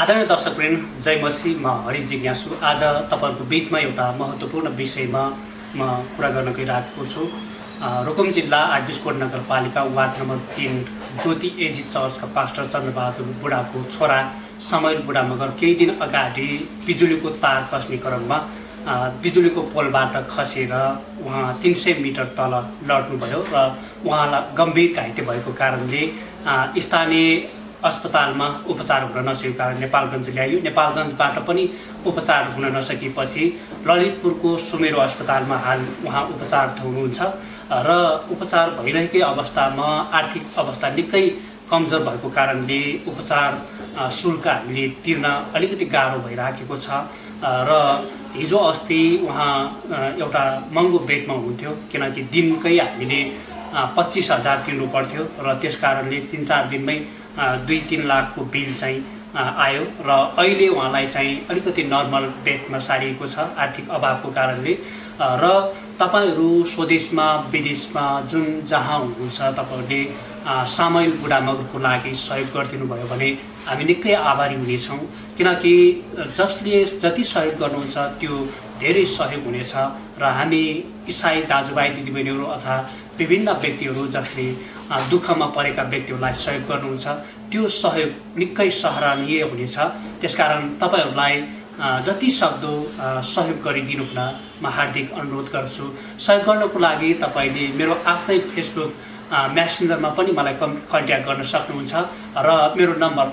आदरणीय दर्शकवृन्द, जय मसी। म हरि जिज्ञासु। आज तपाईहरुको बीचमा एउटा महत्त्वपूर्ण विषयमा म कुरा गर्न गइरहेको छु। रुकुम जिल्ला आदिसकोट नगरपालिका वार्ड नम्बर 3 ज्योति एजी चर्चका पास्टर चन्द्र बहादुर बुढाको छोरा समय बुढा मगर केही दिन अगाडि बिजुलीको तार खस्ने क्रममा बिजुलीको पोलबाट खसेर उहाँ 300 मिटर तल लड्नुभयो र उहाँलाई गम्भीर घाइते भएको कारणले स्थानीय अस्पतालमा उपचार हुन नसकेको कारण नेपालगञ्ज ल्याइयो। नेपालगञ्जबाट पनि उपचार हुन नसकेपछि ललितपुरको सुमेरो अस्पतालमा हाल उहाँ उपचार हुनुहुन्छ र उपचार भइरहेकै अवस्थामा आर्थिक अवस्था निकै कमजोर भएको कारणले उपचार शुल्क हामीले तिर्न अलिकति गाह्रो भइराखेको छ र हिजो अस्ति उहाँ एउटा महँगो बेडमा हुनुहुन्थ्यो, किनकि दिनकै हामीले 25,000 तिर्नु पर्थ्यो र त्यस कारणले 3-4 दिनमै 2-3 लाखको बिल चाहिँ आयो र अहिले उहाँलाई चाहिँ अलिकति नर्मल बेडमा सारिएको छ आर्थिक अभावको कारणले। र तपाईहरु स्वदेशमा विदेशमा जुन जहाँ हुनुहुन्छ तपाईहरुले सामयिल बुढा मगरको लागि सहयोग गरिदिनु भयो भने हामी निकै आभारी हुनेछौँ, किनकि जसले जति सहयोग गर्नुहुन्छ त्यो धेरै सहयोग हुनेछ र हामी इसाई दाजुभाइ दिदीबहिनीहरू अथवा विभिन्न व्यक्तिहरू जसले दुःखमा परेका व्यक्तिहरूलाई सहयोग गर्नुहुन्छ त्यो सहयोग निकै सराहनीय हुनेछ। त्यसकारण तपाईहरुलाई जति सक्दो सहयोग गरिदिनु हुन म हार्दिक अनुरोध गर्छु। सहयोग गर्नको लागि तपाईले मेरो आफ्नै फेसबुक मेसेन्जरमा पनि मलाई कन्ट्याक्ट गर्न सक्नुहुन्छ र मेरो नम्बर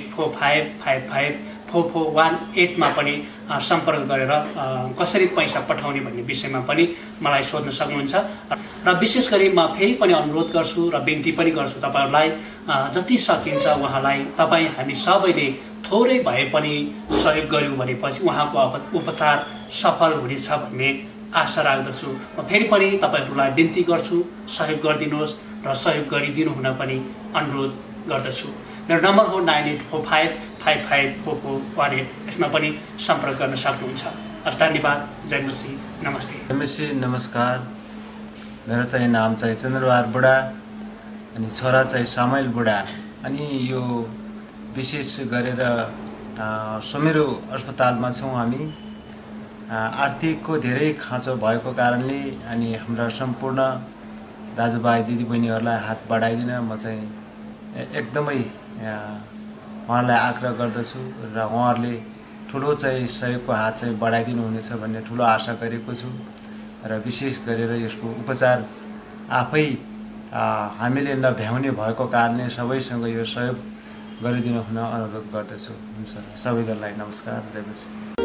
9845554418 मा पनि सम्पर्क गरेर कसरी पैसा पठाउने भन्ने विषयमा पनि मलाई सोध्न सक्नुहुन्छ। र विशेष गरी म फेरि पनि अनुरोध गर्छु र बिन्ती पनि गर्छु तपाईहरुलाई जति सकिन्छ उहाँलाई तपाई हामी सबैले थोरै भए पनि सहयोग गर्यौं भनेपछि उहाँको उपचार सफल हुनेछ भन्ने आशा राख्दछु। म फेरि पनि तपाईहरुलाई बिन्ती गर्छु, सहयोग गरिदिनुहोस् र सहयोग गरिदिनु हुन पनि अनुरोध गर्दछु। मेरो नम्बर हो 9845554418। यसमा पनि सम्पर्क गर्न सक्नुहुन्छ। हस्, धन्यवाद। जय मसी। नमस्ते। मसी नमस्कार। मेरो चाहिँ नाम चाहिँ चन्द्र बहादुर बुढा अनि छोरा चाहिँ सामयिल बुढा। अनि यो विशेष गरेर सुमेरो अस्पतालमा छौँ हामी। आर्थिकको धेरै खाँचो भएको कारणले अनि हाम्रा सम्पूर्ण दाजुभाइ दिदीबहिनीहरूलाई हात बढाइदिन म चाहिँ एकदमै उहाँलाई आग्रह गर्दछु र उहाँहरूले ठुलो चाहिँ सहयोगको हात चाहिँ बढाइदिनु हुनेछ भन्ने ठुलो आशा गरेको छु र विशेष गरेर यसको उपचार आफै हामीले नभ्याउने भएको कारणले सबैसँग यो सहयोग गरिदिनु हुन अनुरोध गर्दछु। हुन्छ, सबैजनालाई नमस्कार। जय मसी।